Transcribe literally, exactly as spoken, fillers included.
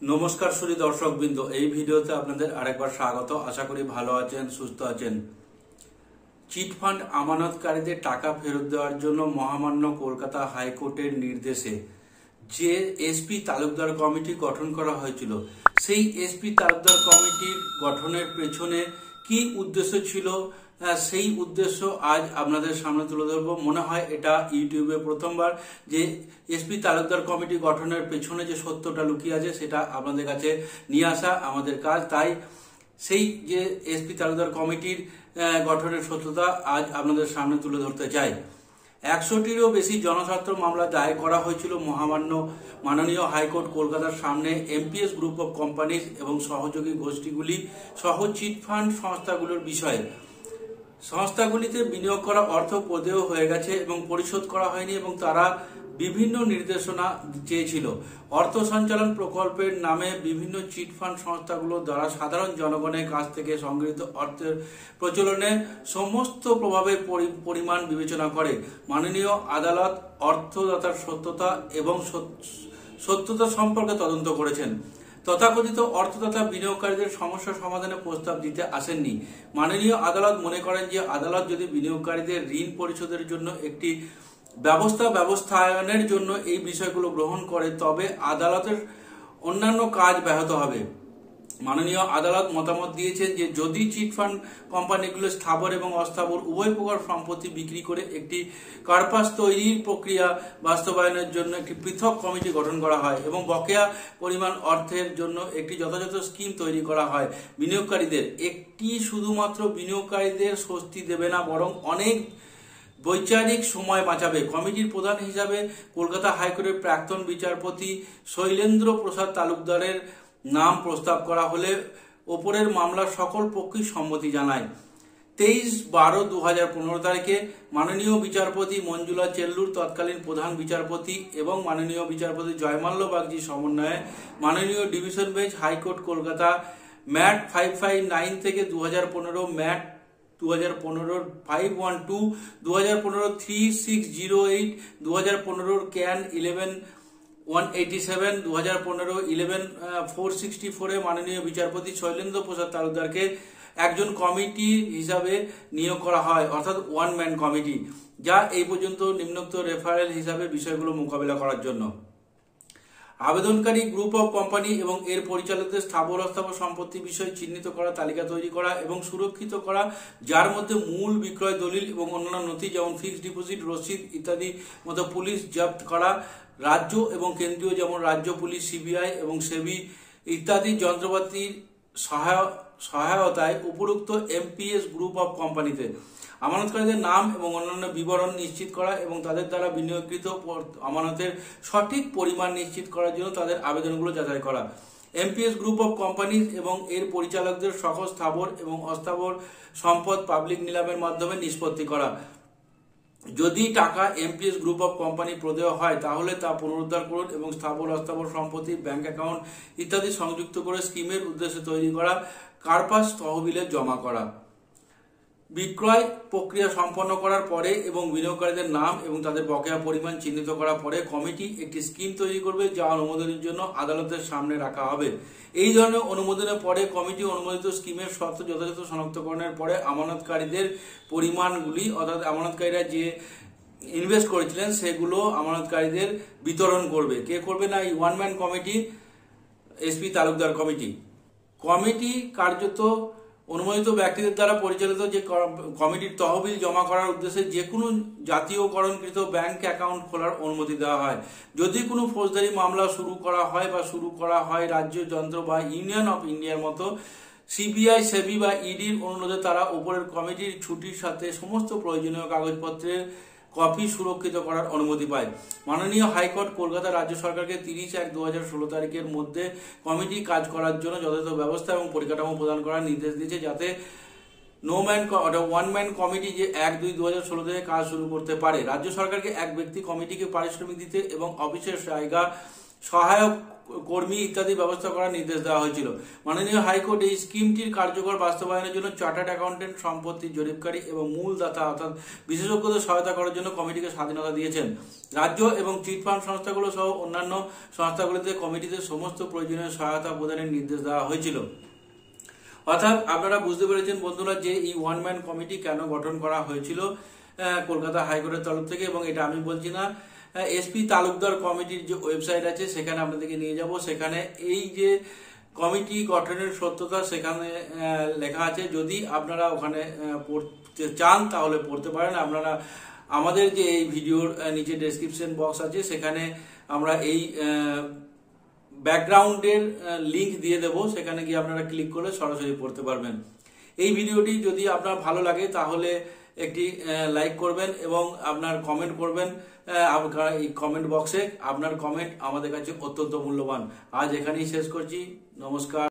নমস্কার সুধী দর্শকবৃন্দ, এই ভিডিওতে আপনাদের আরেকবার স্বাগত। আশা করি ভালো আছেন, সুস্থ আছেন। চিটফান্ড আমানতকারীদের টাকা ফেরত দেওয়ার জন্য মহামান্য কলকাতা হাইকোর্টের নির্দেশে যে এসপি তালুকদার কমিটি গঠন করা হয়েছিল, সেই এসপি তালুকদার কমিটির গঠনের পেছনে কি উদ্দেশ্য ছিল, সেই উদ্দেশ্য আজ আপনাদের সামনে তুলে ধরবো। মনে হয় এটা ইউটিউবে প্রথমবার যে এসপি তালুকদার কমিটি গঠনের পেছনে যে সত্যটা লুকিয়ে আছে সেটা আপনাদের কাছে নিয়ে আসা আমাদের কাজ। তাই সেই যে এসপি তালুকদার কমিটির গঠনের সত্যতা আজ আপনাদের সামনে তুলে ধরতে চাই। একশোটিরও বেশি জনস্বার্থ মামলা দায়ের করা হয়েছিল মহামান্য মাননীয় হাইকোর্ট কলকাতার সামনে এমপিএস গ্রুপ অফ কোম্পানিজ এবং সহযোগী গোষ্ঠীগুলি সহ চিটফান্ড সংস্থাগুলোর বিষয়ে। সংস্থাগুলিতে বিনিয়োগ করা অর্থ প্রদেয় হয়ে গেছে এবং পরিশোধ করা হয়নি এবং তারা বিভিন্ন নির্দেশনা চেয়েছিল। অর্থ সঞ্চালন প্রকল্পের নামে বিভিন্ন চিটফান্ড সংস্থাগুলো দ্বারা সাধারণ জনগণের কাছ থেকে সংগৃহীত অর্থের প্রচলনে সমস্ত প্রভাবের পরিমাণ বিবেচনা করে মাননীয় আদালত অর্থদাতার সত্যতা এবং সত্যতা সম্পর্কে তদন্ত করেছেন। তথাকথিত অর্থদাতা বিনিয়োগকারীদের সমস্যা সমাধানে প্রস্তাব দিতে আসেননি। মাননীয় আদালত মনে করেন যে আদালত যদি বিনিয়োগকারীদের ঋণ পরিশোধের জন্য একটি ব্যবস্থা ব্যবস্থায়নের জন্য এই বিষয়গুলো গ্রহণ করে তবে আদালতের অন্যান্য কাজ ব্যাহত হবে। মাননীয় আদালত মতামত দিয়েছেন যে যদি চিটফান্ড কোম্পানিগুলো স্থাবর এবং অস্থাবর উভয় প্রকার সম্পত্তি বিক্রি করে একটি কার্পাস তৈরির প্রক্রিয়া বাস্তবায়নের জন্য একটি পৃথক কমিটি গঠন করা হয় এবং বকেয়া পরিমাণ অর্থের জন্য একটি যথাযথ স্কিম তৈরি করা হয়, বিনিয়োগকারীদের একটি শুধুমাত্র বিনিয়োগকারীদের স্বস্তি দেবে না, বরং অনেক বৈচারিক সময় বাঁচাবে। কমিটির প্রধান হিসাবে কলকাতা হাইকোর্টের প্রাক্তন বিচারপতি শৈলেন্দ্র প্রসাদ তালুকদারের নাম প্রস্তাব করা হলে ওপরের মামলার সকল পক্ষই সম্মতি জানায়। তেইশ বারো দু হাজার পনেরো তারিখে মাননীয় বিচারপতি মঞ্জুলা চেল্লুর তৎকালীন প্রধান বিচারপতি এবং মাননীয় বিচারপতি জয়মাল্য বাগজির সমন্বয়ে মাননীয় division bench high court Kolkata mat five five nine থেকে দু হাজার পনেরো ম্যাট দু হাজার পনেরোর ফাইভ ওয়ান টু দু হাজার পনেরো থ্রি সিক্স জিরো এইট দু হাজার পনেরোর can eleven one eighty seven দু হাজার পনেরো ইলেভেন ফোর সিক্সটি ফোরে মাননীয় বিচারপতি শৈলেন্দ্র প্রসাদ তালুকদারকে একজন কমিটি হিসাবে নিয়োগ করা হয়, অর্থাৎ ওয়ান ম্যান কমিটি, যা এই পর্যন্ত নিম্নোক্ত রেফারেল হিসাবে বিষয়গুলো মোকাবিলা করার জন্য। আবেদনকারী গ্রুপ অফ কোম্পানি এবং এর পরিচালকদের স্থাবর অস্থাবর সম্পত্তি বিষয় চিহ্নিত করা, তালিকা তৈরি করা এবং সুরক্ষিত করা, যার মধ্যে মূল বিক্রয় দলিল এবং অন্যান্য নথি যেমন ফিক্সড ডিপোজিট রসিদ ইত্যাদি মতো পুলিশ জব্দ করা, রাজ্য এবং কেন্দ্রীয় যেমন রাজ্য পুলিশ, সিবিআই এবং সেবি ইত্যাদি যন্ত্রপাতির সহায়তায় উপরোক্ত এমপিএস গ্রুপ অফ কোম্পানিতে আমানতকারীদের নাম এবং অন্যান্য বিবরণ নিশ্চিত করা এবং তাদের দ্বারা বিনিয়োগকৃত আমানতের সঠিক পরিমাণ নিশ্চিত করার জন্য তাদের আবেদনগুলো যাচাই করা। এমপিএস গ্রুপ অফ কোম্পানি এবং এর পরিচালকদের সকল স্থাবর এবং অস্থাবর সম্পদ পাবলিক নিলামের মাধ্যমে নিষ্পত্তি করা। যদি টাকা এমপিএস গ্রুপ অফ কোম্পানি প্রদেয় হয় তাহলে তা পুনরুদ্ধার করুন এবং স্থাবর অস্থাবর সম্পত্তি, ব্যাংক অ্যাকাউন্ট ইত্যাদি সংযুক্ত করে স্কিমের উদ্দেশ্যে তৈরি করা কার্পাস তহবিলে জমা করা। বিক্রয় প্রক্রিয়া সম্পন্ন করার পরে এবং বিনিয়োগকারীদের নাম এবং তাদের বকেয়া পরিমাণ চিহ্নিত করার পরে কমিটি একটি স্কিম তৈরি করবে যা অনুমোদনের জন্য আদালতের সামনে রাখা হবে। এই ধরনের অনুমোদনের পরে কমিটি অনুমোদিত স্কিমের শর্ত যথাযথ শনাক্তকরণের পরে আমানতকারীদের পরিমাণগুলি, অর্থাৎ আমানতকারীরা যে ইনভেস্ট করেছিলেন সেগুলো আমানতকারীদের বিতরণ করবে। কে করবে না? এই one man committee, SP Talukdar committee. Committee কার্যত অনুমোদিত ব্যক্তিদের দ্বারা পরিচালিত যে কমিটির তহবিল জমা করার উদ্দেশ্যে যে কোনো জাতীয়করণকৃত ব্যাংক অ্যাকাউন্ট খোলার অনুমতি দেওয়া হয়। যদি কোনো ফৌজদারি মামলা শুরু করা হয় বা শুরু করা হয় রাজ্য যন্ত্র বা ইউনিয়ন অফ ইন্ডিয়ার মতো সিবিআই, সেবি বা ইডির অনুরোধে তারা উপরের কমিটির ছুটির সাথে সমস্ত প্রয়োজনীয় কাগজপত্রের কপি সুরক্ষিত করার অনুমতি পায়। মাননীয় হাইকোর্ট কলকাতা রাজ্য সরকারকে তিরিশ এক দু হাজার ষোলো তারিখের মধ্যে কমিটি কাজ করার জন্য যথাযথ ব্যবস্থা এবং পরিকাঠামো প্রদান করার নির্দেশ দিয়েছে, যাতে no man one man committee যে এক দুই দু হাজার ষোলো থেকে কাজ শুরু করতে পারে। রাজ্য সরকারকে এক ব্যক্তি কমিটিকে পারিশ্রমিক দিতে এবং অফিসের জায়গা সহায়ক কর্মী ইত্যাদি ব্যবস্থা করার নির্দেশ দেওয়া হয়েছিল। মাননীয় হাইকোর্ট এই স্কিমটির কার্যকর বাস্তবায়নের জন্য চার্টার্ড অ্যাকাউন্টেন্ট, সম্পত্তি জরিপকারী এবং মূল দাতা অর্থাৎ বিশেষজ্ঞদের সহায়তা করার জন্য কমিটিকে স্বাধীনতা দিয়েছেন। রাজ্য এবং চিটফান্ড সংস্থাগুলো সহ অন্যান্য সংস্থাগুলিতে কমিটিতে সমস্ত প্রয়োজনীয় সহায়তা প্রদানের নির্দেশ দেওয়া হয়েছিল। অর্থাৎ আপনারা বুঝতে পেরেছেন বন্ধুরা যে এই ওয়ান ম্যান কমিটি কেন গঠন করা হয়েছিল কলকাতা হাইকোর্টের তরফ থেকে, এবং এটা আমি বলছি না, এসপি তালুকদার কমিটির যে ওয়েবসাইট আছে সেখানে আপনাদেরকে নিয়ে যাব। সেখানে এই যে কমিটি গঠনের সত্যতা সেখানে লেখা আছে। যদি আপনারা ওখানে পড়তে চান তাহলে পড়তে পারেন। আপনারা আমাদের যে এই ভিডিওর নিচে ডেসক্রিপশন বক্স আছে সেখানে আমরা এই ব্যাকগ্রাউন্ডের লিংক দিয়ে দেব, সেখানে গিয়ে আপনারা ক্লিক করলে সরাসরি পড়তে পারবেন। এই ভিডিওটি যদি আপনার ভালো লাগে তাহলে একটি লাইক করবেন এবং আপনার কমেন্ট করবেন এই কমেন্ট বক্সে। আপনার কমেন্ট আমাদের কাছে অত্যন্ত মূল্যবান। আজ এখানেই শেষ করছি। নমস্কার।